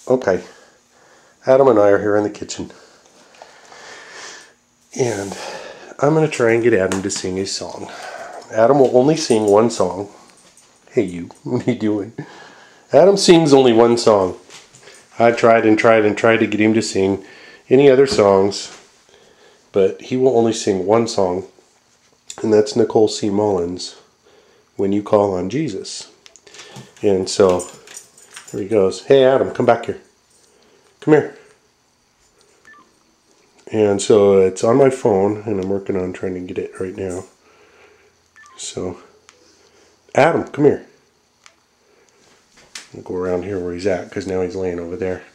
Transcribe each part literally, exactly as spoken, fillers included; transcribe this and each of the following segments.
Okay, Adam and I are here in the kitchen, and I'm going to try and get Adam to sing a song. Adam will only sing one song. Hey you, what are you doing? Adam sings only one song. I've tried and tried and tried to get him to sing any other songs, but he will only sing one song, and that's Nicole C. Mullins' When You Call on Jesus. And so, there he goes. Hey Adam, come back here. Come here. And so it's on my phone, and I'm working on trying to get it right now. So, Adam, come here. I'll go around here where he's at, because now he's laying over there.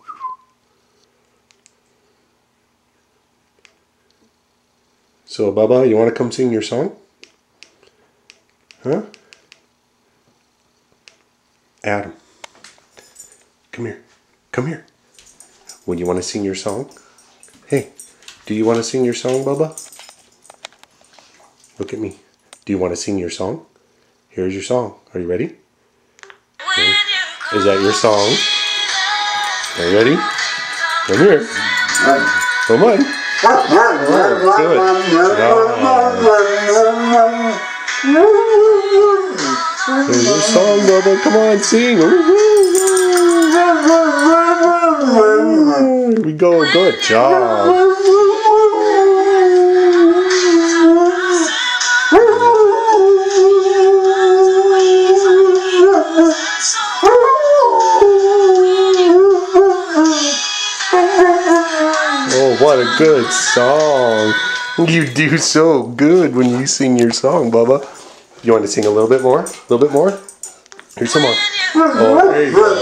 So, Bubba, you want to come sing your song? Huh? Adam, come here. Come here. Would you want to sing your song? Hey, do you want to sing your song, Bubba? Look at me. Do you want to sing your song? Here's your song. Are you ready? Okay. Is that your song? Are you ready? Come here. Come on. Oh, do it. Oh. Here's your song, Bubba. Come on, sing. Here we go. Good job. Oh, what a good song. You do so good when you sing your song, Bubba. You want to sing a little bit more? A little bit more? Here's some more. Oh, there you go.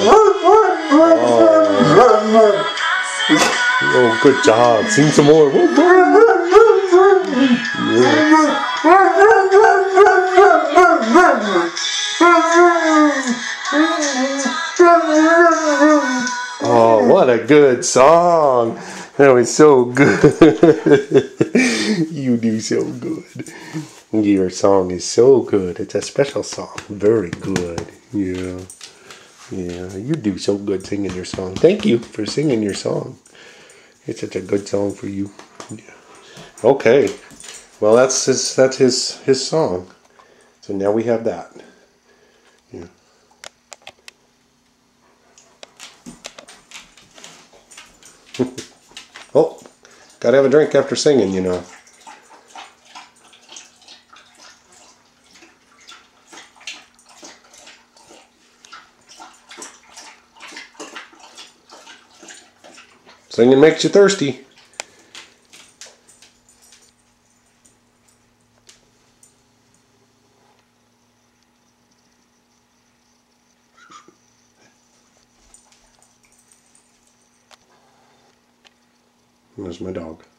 Oh. Oh, good job. Sing some more. Oh, what a good song. That was so good. You do so good. Your song is so good. It's a special song. Very good. Yeah. Yeah, you do so good singing your song. Thank you for singing your song. It's such a good song for you. Yeah. Okay. Well, that's his, that's his, his song. So now we have that. Yeah. Oh, gotta have a drink after singing, you know. Singing makes you thirsty. There's my dog.